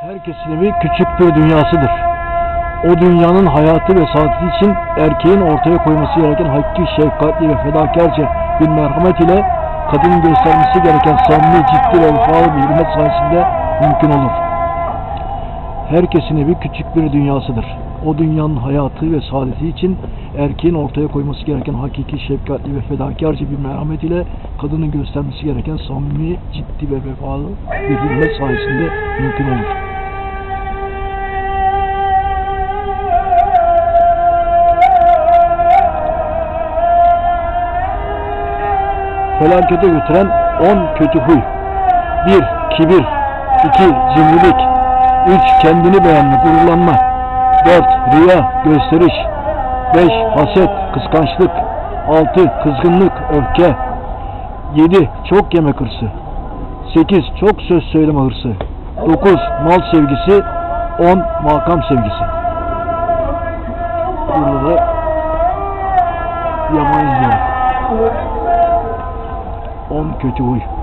Herkesin evi küçük bir dünyasıdır. O dünyanın hayatı ve saadeti için erkeğin ortaya koyması gereken hakiki, şefkatli ve fedakarca bir merhamet ile kadının göstermesi gereken samimi, ciddi ve vefalı bir hürmet sayesinde mümkün olur. Herkesin evi küçük bir dünyasıdır. O dünyanın hayatı ve saadeti için erkeğin ortaya koyması gereken hakiki, şefkatli ve fedakarca bir merhamet ile kadının göstermesi gereken samimi, ciddi ve vefalı bir hürmet sayesinde mümkün olur. Felakete götüren 10 kötü huy. 1. Kibir. 2. Cimrilik. 3. Kendini beğenme, gururlanma. 4. Riya, gösteriş. 5. Haset, kıskançlık. 6. Kızgınlık, öfke. 7. Çok yemek hırsı. 8. Çok söz söyleme hırsı. 9. Mal sevgisi. 10. Makam sevgisi. Burada da yamayız yani. 10 kötü huy.